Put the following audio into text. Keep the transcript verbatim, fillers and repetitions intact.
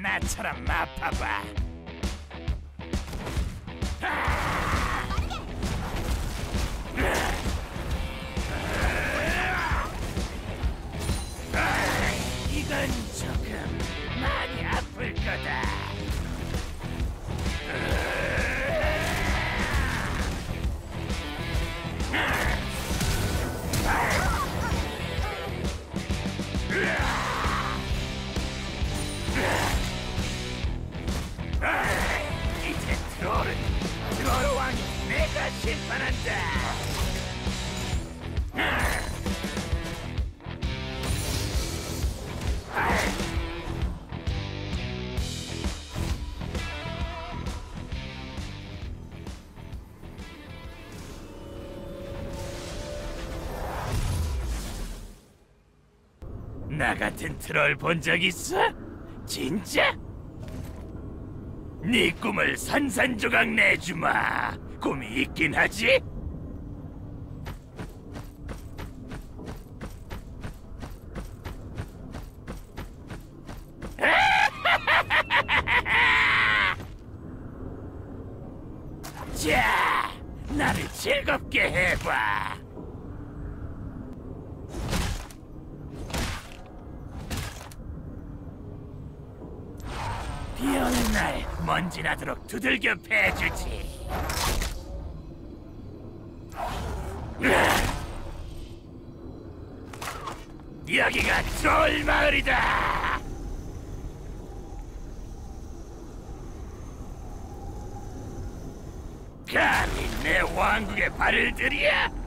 나처럼 아파봐. 이건 조금 많이 아플 거다. 이제 트롤은 트롤 왕이 내가 심판한다. 나 같은 트롤 본 적 있어? 진짜? 네 꿈을 산산조각 내주마. 꿈이 있긴 하지? 자, 나를 즐겁게 해봐. 비 오는 날 먼지 나도록 두들겨 패주지. 여기가 트롤 마을이다. 감히 내 왕국에 발을 들여?